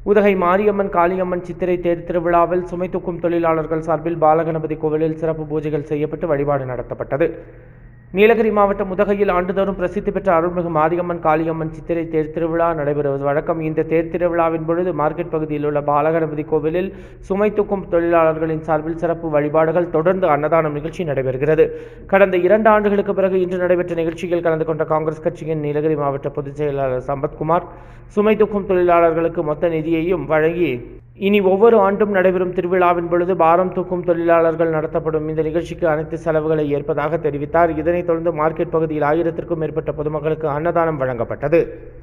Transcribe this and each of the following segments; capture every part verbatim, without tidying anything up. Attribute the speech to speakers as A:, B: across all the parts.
A: உதகை மாரியம்மன் காளியம்மன் சித்திரை தேர் திருவிழாவில் சுமை தூக்கும் தொழிலாளர்கள் சார்பில் பாலகணபதி கோவிலில் சிறப்பு பூஜைகள் செய்யப்பட்டு வழிபாடு நடத்தப்பட்டது. நீலகிரி மாவட்டம் உதகையில் ஆண்டுதோறும் பிரசித்தி பெற்ற அருள்மிகு மாரியம்மன் காளியம்மன் சித்திரை தேர் திருவிழா நடைபெறுவது வழக்கம். இந்த தேர் திருவிழாவின் பொழுது மார்க்கெட் பகுதியில் உள்ள பாலகணபதி கோவிலில் சுமை தூக்கும் தொழிலாளர்களின் சார்பில் சிறப்பு வழிபாடுகள் தொடர்ந்து அன்னதானம் நிகழ்ச்சி நடைபெறுகிறது. கடந்த இரண்டு ஆண்டுகளுக்கு பிறகு இன்று நடைபெற்ற நிகழ்ச்சியில் கலந்து கொண்ட காங்கிரஸ் கட்சியின் நீலகிரி மாவட்ட பொதுச் செயலாளர் சம்பத்குமார் சுமை தூக்கும் தொழிலாளர்களுக்கு மொத்த நிதியையும் வழங்கி இனி ஒவ்வொரு ஆண்டும் நடைபெறும் திருவிழாவின் பொழுது பாரம் தூக்கும் தொழிலாளர்கள் நடத்தப்படும் இந்த நிகழ்ச்சிக்கு அனைத்து செலவுகளை ஏற்பதாக தெரிவித்தார். இதனைத் தொடர்ந்து மார்க்கெட் பகுதியில் ஆயிரத்திற்கும் மேற்பட்ட பொதுமக்களுக்கு அன்னதானம் வழங்கப்பட்டது.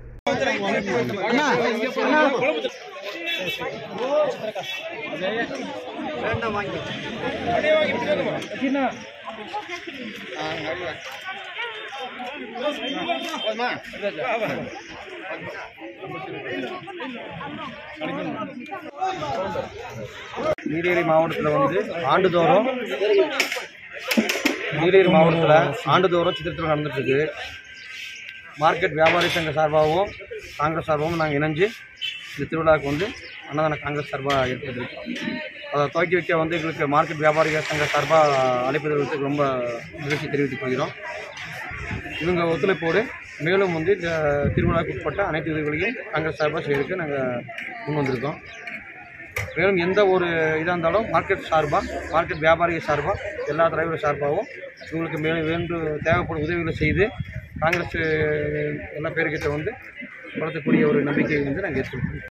B: நீலகிரி மாவட்டத்தில் வந்து ஆண்டுதோறும் நீலகிரி மாவட்டத்தில் ஆண்டுதோறும் சித்திரை நடந்துட்டு இருக்கு. மார்க்கெட் வியாபாரி சங்க சார்பாகவும் காங்கிரஸ் சார்பாகவும் நாங்கள் இணைஞ்சு இந்த திருவிழாவுக்கு வந்து அன்னதான காங்கிரஸ் சார்பாக ஏற்படுத்திருக்கோம். அதை துவக்கி வைக்க வந்து எங்களுக்கு மார்க்கெட் வியாபாரிகள் சங்க சார்பாக அழைப்பு தெரிவித்து ரொம்ப நிகழ்ச்சி தெரிவித்துக் கொள்கிறோம். இவங்க ஒத்துழைப்போடு மேலும் வந்து இந்த திருவிழாவுக்கு உட்பட்ட அனைத்து உதவிகளையும் காங்கிரஸ் சார்பாக செய்யறதுக்கு நாங்கள் முன் வந்திருக்கோம். மேலும் எந்த ஒரு இதாக இருந்தாலும் மார்க்கெட் சார்பாக மார்க்கெட் வியாபாரிகள் சார்பாக எல்லா தலைவர்கள் சார்பாகவும் இவங்களுக்கு மேலும் வேண்டும் தேவைப்படும் உதவிகளை செய்து காங்கிரஸ் எல்லா பேருக்கிட்ட வந்து வளர்த்தக்கூடிய ஒரு நம்பிக்கையை வந்து நாங்கள் ஏற்படுத்துகிறோம்.